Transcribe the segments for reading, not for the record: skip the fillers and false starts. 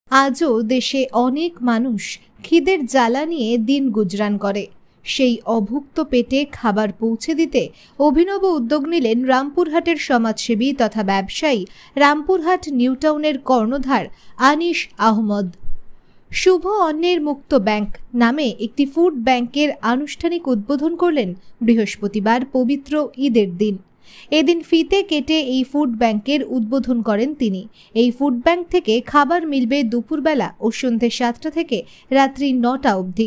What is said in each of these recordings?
আজও দেশে অনেক মানুষ খিদের জ্বালা নিয়ে দিন গুজরান করে। সেই অভুক্ত পেটে খাবার পৌঁছে দিতে অভিনব উদ্যোগ নিলেন রামপুরহাটের সমাজসেবী তথা ব্যবসায়ী রামপুরহাট নিউটাউনের কর্ণধার আনিস আহমদ। শুভ অন্নের মুক্ত ব্যাংক নামে একটি ফুড ব্যাংকের আনুষ্ঠানিক উদ্বোধন করলেন বৃহস্পতিবার পবিত্র ঈদের দিন। এদিন ফিতে কেটে এই ফুড ব্যাংকের উদ্বোধন করেন তিনি। এই ফুড ব্যাংক থেকে খাবার মিলবে দুপুরবেলা ও সন্ধ্যে 7টা থেকে রাত্রি 9টা অবধি।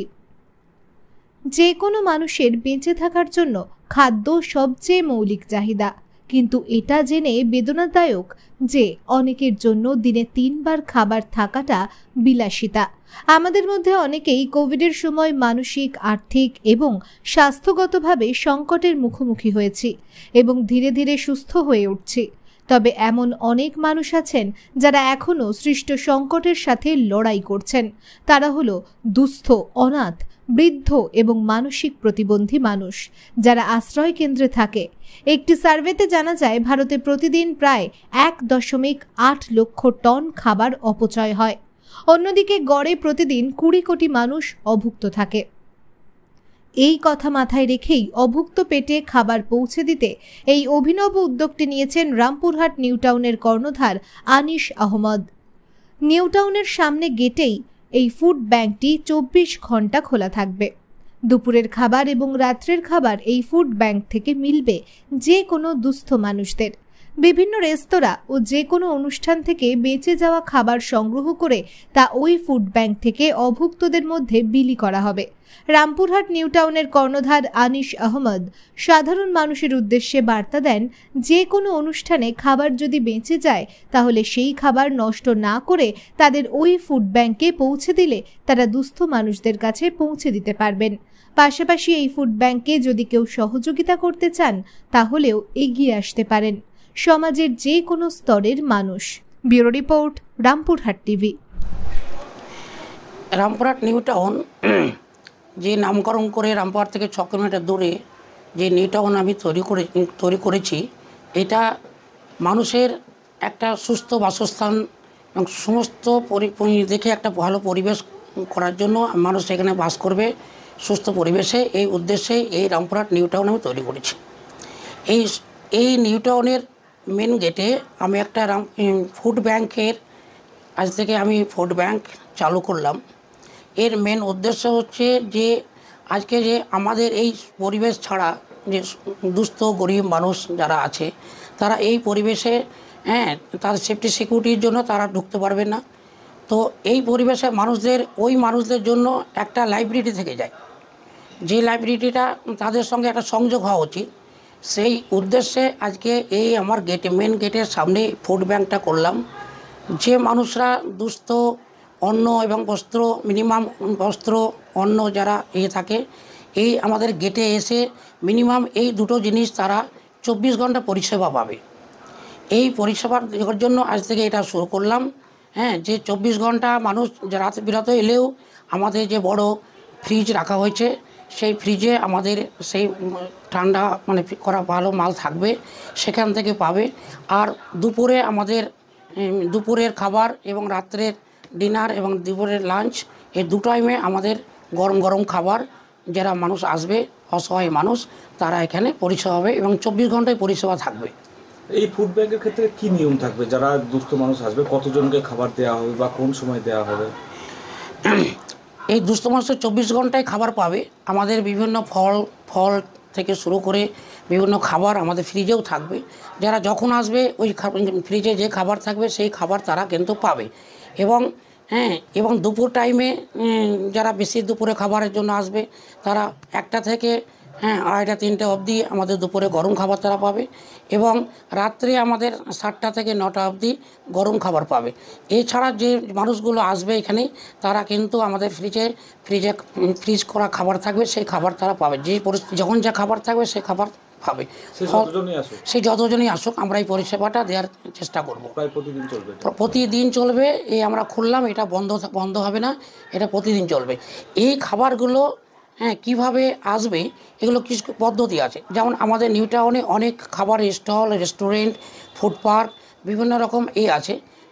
যে কোনো মানুষের বেঁচে থাকার জন্য খাদ্য সবচেয়ে মৌলিক চাহিদা, কিন্তু এটা জেনে বেদনাদায়ক যে অনেকের জন্য দিনে 3 বার খাবার থাকাটা বিলাসিতা। আমাদের মধ্যে অনেকেই কোভিডের সময় মানসিক, আর্থিক এবং স্বাস্থ্যগতভাবে সংকটের মুখোমুখি হয়েছি এবং ধীরে ধীরে সুস্থ হয়ে উঠছি। তবে এমন অনেক মানুষ আছেন যারা এখনও সৃষ্ট সংকটের সাথে লড়াই করছেন। তারা হলো দুস্থ, অনাথ, বৃদ্ধ এবং মানসিক প্রতিবন্ধী মানুষ যারা আশ্রয় কেন্দ্রে থাকে। একটি সার্ভেতে জানা যায় ভারতে প্রতিদিন প্রায় 1.8 লক্ষ টন খাবার অপচয় হয়। অন্যদিকে গড়ে প্রতিদিন 20 কোটি মানুষ অভুক্ত থাকে। এই কথা মাথায় রেখেই অভুক্ত পেটে খাবার পৌঁছে দিতে এই অভিনব উদ্যোগটি নিয়েছেন রামপুরহাট নিউটাউনের কর্ণধার আনিস আহমদ। নিউটাউনের সামনে গেটেই এই ফুড ব্যাংকটি 24 ঘন্টা খোলা থাকবে। দুপুরের খাবার এবং রাত্রের খাবার এই ফুড ব্যাংক থেকে মিলবে যে কোনো দুস্থ মানুষদের। বিভিন্ন রেস্তোরাঁ ও যে কোনো অনুষ্ঠান থেকে বেঁচে যাওয়া খাবার সংগ্রহ করে তা ওই ফুড ব্যাংক থেকে অভুক্তদের মধ্যে বিলি করা হবে। রামপুরহাট নিউটাউনের কর্ণধার আনিস আহমদ সাধারণ মানুষের উদ্দেশ্যে বার্তা দেন, যে কোনো অনুষ্ঠানে খাবার যদি বেঁচে যায় তাহলে সেই খাবার নষ্ট না করে তাদের ওই ফুড ব্যাংকে পৌঁছে দিলে তারা দুস্থ মানুষদের কাছে পৌঁছে দিতে পারবেন। পাশাপাশি এই ফুড ব্যাংকে যদি কেউ সহযোগিতা করতে চান তাহলেও এগিয়ে আসতে পারেন সমাজের যে কোনো স্তরের মানুষ। Bureau report, Rampurhat TV. Rampurhat Newtown যে নামকরণ করে রামপুরহাট থেকে 6 কিলোমিটার দূরে যে নিউটাউন আমি তৈরি করেছি, এটা মানুষের একটা সুস্থ বাসস্থান এবং সমস্ত দেখে একটা ভালো পরিবেশ করার জন্য মানুষ এখানে বাস করবে সুস্থ পরিবেশে। এই উদ্দেশ্যে এই রামপুরহাট নিউটাউন আমি তৈরি করেছি। এই নিউটাউনের মেন গেটে আমি একটা ফুড ব্যাংকের আজ থেকে আমি ফুড ব্যাংক চালু করলাম। এর মেন উদ্দেশ্য হচ্ছে যে আজকে যে আমাদের এই পরিবেশ ছাড়া যে দুস্থ গরিব মানুষ যারা আছে তারা এই পরিবেশে তার সেফটি সিকিউরিটির জন্য তারা ঢুকতে পারবে না। তো এই পরিবেশে ওই মানুষদের জন্য একটা লাইব্রেরি থেকে যায়, যে লাইব্রেরিটা তাদের সঙ্গে একটা সংযোগ হওয়া উচিত। সেই উদ্দেশ্যে আজকে এই আমার মেন গেটের সামনে ফুড ব্যাংকটা করলাম। যে মানুষরা দুস্থ, অন্ন এবং বস্ত্র, মিনিমাম বস্ত্র, অন্ন যারা থাকে, এই আমাদের গেটে এসে মিনিমাম এই দুটো জিনিস তারা 24 ঘন্টা পরিষেবা পাবে। এই পরিষেবার দেওয়ার জন্য আজ থেকে এটা শুরু করলাম। যে 24 ঘন্টা মানুষ রাত বিরাতে এলেও আমাদের যে বড় ফ্রিজ রাখা হয়েছে, সেই ফ্রিজে আমাদের সেই ঠান্ডা করা ভালো মাল থাকবে, সেখান থেকে পাবে। আর দুপুরে আমাদের দুপুরের খাবার এবং রাত্রের ডিনার এবং দুপুরের লাঞ্চ, এই 2 টাইমে আমাদের গরম গরম খাবার যারা মানুষ আসবে, অসহায় মানুষ, তারা এখানে পরিষেবা হবে এবং 24 ঘন্টায় পরিষেবা থাকবে। এই ফুড ব্যাংকের ক্ষেত্রে কি নিয়ম থাকবে? যারা দুস্থ মানুষ আসবে কতজনকে খাবার দেওয়া হবে বা কোন সময় দেওয়া হবে? এই দুস্থ মানুষের 24 ঘন্টায় খাবার পাবে। আমাদের বিভিন্ন ফল থেকে শুরু করে বিভিন্ন খাবার আমাদের ফ্রিজেও থাকবে। যারা যখন আসবে ওই ফ্রিজে যে খাবার থাকবে সেই খাবার তারা কিন্তু পাবে। এবং দুপুর টাইমে যারা বেশি দুপুরে খাবারের জন্য আসবে তারা 1টা থেকে 2:30 3টে অবধি আমাদের দুপুরে গরম খাবার তারা পাবে এবং রাত্রে আমাদের 7টা থেকে 9টা অবধি গরম খাবার পাবে। এছাড়া যে মানুষগুলো আসবে এখানে তারা কিন্তু আমাদের ফ্রিজ করা খাবার থাকবে, সেই খাবার তারা পাবে। যখন যা খাবার থাকবে সেই খাবার পাবে। সে যতজনই আসুক আমরা এই পরিষেবাটা দেওয়ার চেষ্টা করব। প্রতিদিন চলবে। এই আমরা খুললাম, এটা বন্ধ হবে না, এটা প্রতিদিন চলবে। এই খাবারগুলো কিভাবে আসবে এগুলো কিছু পদ্ধতি আছে। যেমন আমাদের নিউটাউনে অনেক খাবার স্টল, রেস্টুরেন্ট, ফুড পার্ক, বিভিন্ন রকম আছে।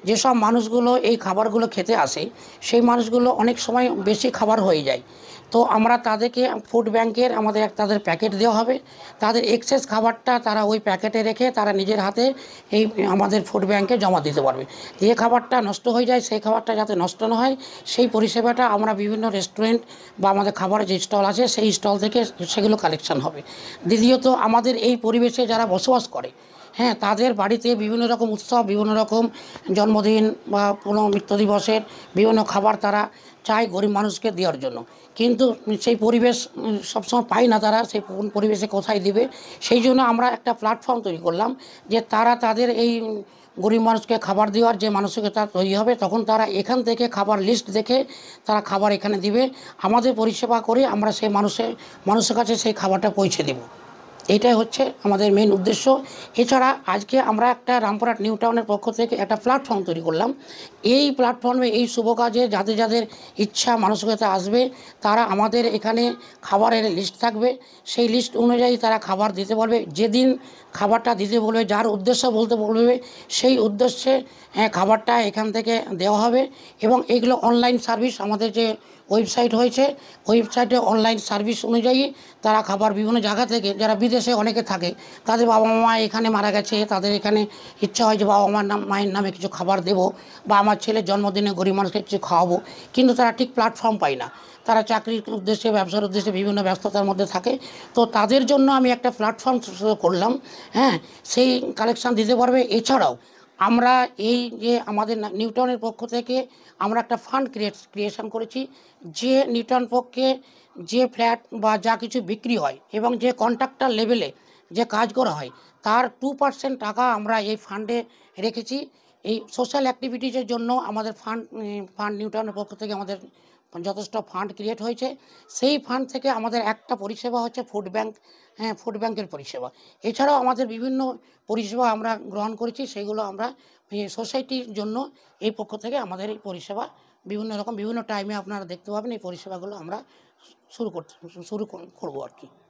যেসব মানুষগুলো এই খাবারগুলো খেতে আসে সেই মানুষগুলো অনেক সময় বেশি খাবার হয়ে যায়। তো আমরা তাদেরকে ফুড ব্যাংকের আমাদের তাদের প্যাকেট দেওয়া হবে, তাদের এক্সেস খাবারটা তারা ওই প্যাকেটে রেখে তারা নিজের হাতে এই আমাদের ফুড ব্যাংকে জমা দিতে পারবে। যে খাবারটা নষ্ট হয়ে যায় সেই খাবারটা যাতে নষ্ট না হয় সেই পরিষেবাটা আমরা বিভিন্ন রেস্টুরেন্ট বা আমাদের খাবারের যে স্টল আছে সেই স্টল থেকে সেগুলো কালেকশন হবে। দ্বিতীয়ত আমাদের এই পরিবেশে যারা বসবাস করে, হ্যাঁ, তাদের বাড়িতে বিভিন্ন রকম উৎসব, বিভিন্ন রকম জন্মদিন বা কোনো মৃত্যু দিবসের বিভিন্ন খাবার তারা চায় গরিব মানুষকে দেওয়ার জন্য, কিন্তু সেই পরিবেশ সবসময় পায় না, তারা সেই পরিবেশে কোথায় দিবে। সেই জন্য আমরা একটা প্ল্যাটফর্ম তৈরি করলাম যে তারা তাদের এই গরিব মানুষকে খাবার দেওয়ার যে মানসিকতা তৈরি হবে, তখন তারা এখান থেকে খাবার লিস্ট দেখে তারা খাবার এখানে দিবে, আমাদের পরিষেবা করে আমরা সেই মানুষের কাছে সেই খাবারটা পৌঁছে দেব। এইটাই হচ্ছে আমাদের মেন উদ্দেশ্য। এছাড়া আজকে আমরা একটা রামপুরহাট নিউ টাউনের পক্ষ থেকে একটা প্ল্যাটফর্ম তৈরি করলাম। এই প্ল্যাটফর্মে এই শুভ কাজে যাদের যাদের ইচ্ছা মানসিকতা আসবে তারা আমাদের এখানে খাবারের লিস্ট থাকবে, সেই লিস্ট অনুযায়ী তারা খাবার দিতে পারবে। যেদিন খাবারটা দিতে বলবে, যার উদ্দেশ্য বলতে বলবে, সেই উদ্দেশ্যে খাবারটা এখান থেকে দেওয়া হবে। এবং এইগুলো অনলাইন সার্ভিস, আমাদের যে ওয়েবসাইট হয়েছে ওয়েবসাইটে অনলাইন সার্ভিস অনুযায়ী তারা খাবার বিভিন্ন জায়গা থেকে, যারা বিদেশে অনেকে থাকে, তাদের বাবা মা এখানে মারা গেছে, তাদের এখানে ইচ্ছা হয় যে বাবা মায়ের নামে কিছু খাবার দেবো বা আমার ছেলের জন্মদিনে গরিব মানুষকে কিছু খাওয়াবো, কিন্তু তারা ঠিক প্ল্যাটফর্ম পায় না, তারা চাকরির উদ্দেশ্যে ব্যবসার উদ্দেশ্যে বিভিন্ন ব্যস্ততার মধ্যে থাকে। তো তাদের জন্য আমি একটা প্ল্যাটফর্ম করলাম, হ্যাঁ, সেই কালেকশান দিতে পারবে। এছাড়াও আমরা এই যে আমাদের নিউ টাউনের পক্ষ থেকে আমরা একটা ফান্ড ক্রিয়েশন করেছি, যে নিউ টাউন পক্ষে যে ফ্ল্যাট বা যা কিছু বিক্রি হয় এবং যে কন্ট্রাক্টর লেভেলে যে কাজ করা হয় তার 2% টাকা আমরা এই ফান্ডে রেখেছি। এই সোশ্যাল অ্যাক্টিভিটিসের জন্য আমাদের ফান্ড নিউ টাউনের পক্ষ থেকে আমাদের যথেষ্ট ফান্ড ক্রিয়েট হয়েছে। সেই ফান্ড থেকে আমাদের একটা পরিষেবা হচ্ছে ফুড ব্যাংক, হ্যাঁ, ফুড ব্যাংকের পরিষেবা। এছাড়াও আমাদের বিভিন্ন পরিষেবা আমরা গ্রহণ করেছি, সেইগুলো আমরা সোসাইটির জন্য এই পক্ষ থেকে আমাদের এই পরিষেবা বিভিন্ন রকম বিভিন্ন টাইমে আপনারা দেখতে পাবেন। এই পরিষেবাগুলো আমরা শুরু করবো আর কি।